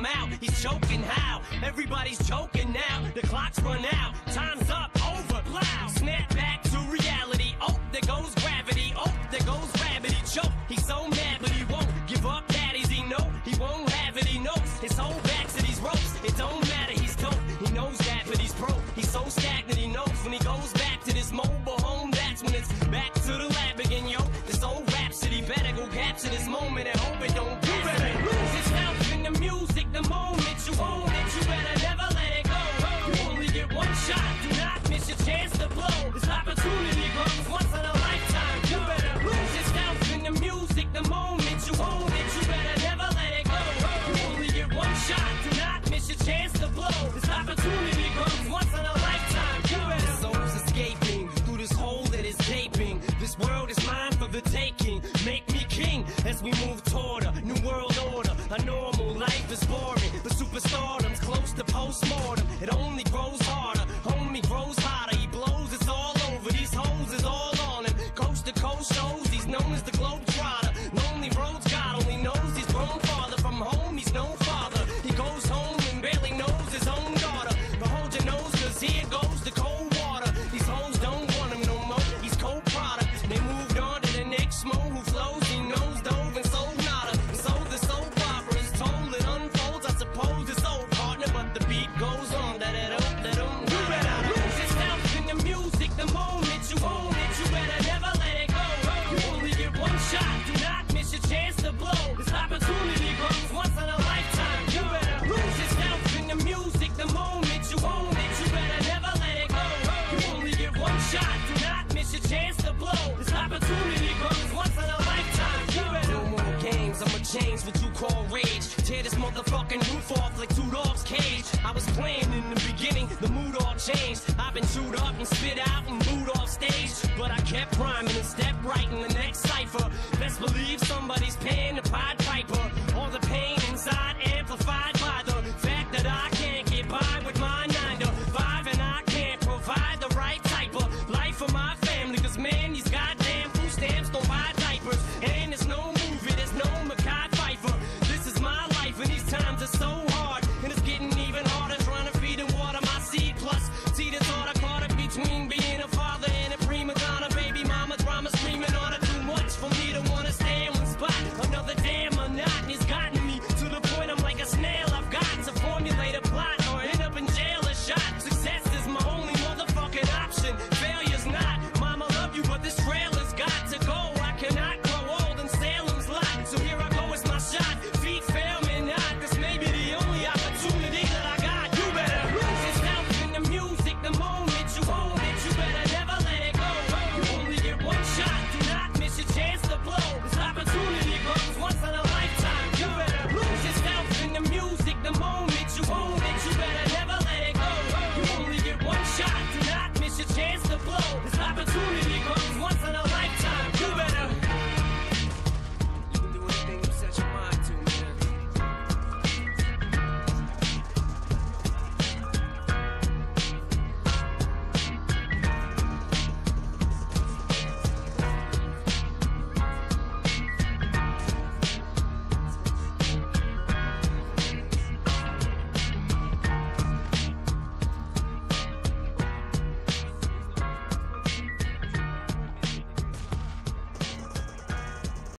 out. He's choking how? Everybody's joking now. The clock's run out. Time's up. Over. Plow. Snap back to reality. Oh, there goes gravity. Oh, there goes gravity. Choke. He's so mad, but he won't give up. Daddies, he know he won't have it. He knows his whole back to these ropes. It don't matter. He's dope. He knows that, but he's broke. He's so stagnant. He knows when he goes back to this mobile home. That's when it's back to the lab again, yo. This old rhapsody better go capture this moment and hope it don't. You better lose yourself in the music. The moment you own it, you better never let it go. You only get one shot. Do not miss your chance to blow. This opportunity comes once in a lifetime. You better lose yourself in the music. The moment you own it, you better never let it go. You only get one shot. Do not miss your chance to blow. This opportunity comes once in a lifetime. You better. Souls escaping through this hole that is gaping. This world is mine for the taking. Make me king as we move toward a new world order. A normal life is boring, but superstardom's close to postmortem. It only grows harder, homie grows hotter. He blows, it's all over. These hoes is all on him. Coast to coast shows, he's known as the Globetrotter. Lonely roads, God only knows he's grown farther from home. He's no father. He goes home and barely knows his own daughter. But hold your nose, cause here goes the cold water. These hoes don't want him no more. He's cold product. They moved on to the next mo who flows. He knows dove and sold nada. And so the soap opera is told. It unfolds. I suppose it's old partner, but the beat goes on. You better lose yourself in the music. The moment you own it, you better never let it go. You only get one shot. Do not miss your chance to blow. This opportunity comes once in a lifetime. You better lose yourself in the music. The moment you own it, you better never let it go. You only get one shot. Do not miss your chance to blow. This opportunity comes once in a lifetime. You better. No more games. I'ma change what you call rage. Tear this motherfucking roof off like two dogs' cage. I was playing in the beginning, the mood all changed. I've been chewed up and spit out and booed off stage, but I kept rhyming and stepped right in the next cipher. Best believe somebody's paying the Pied Piper. All the pain inside amplified by the fact that I can't get by with my 9 to 5, and I can't provide the right type of life for my family. Cause man, these goddamn food stamps don't buy diapers, and there's no movie, there's no Mackay Pfeiffer. This is my life and these times are so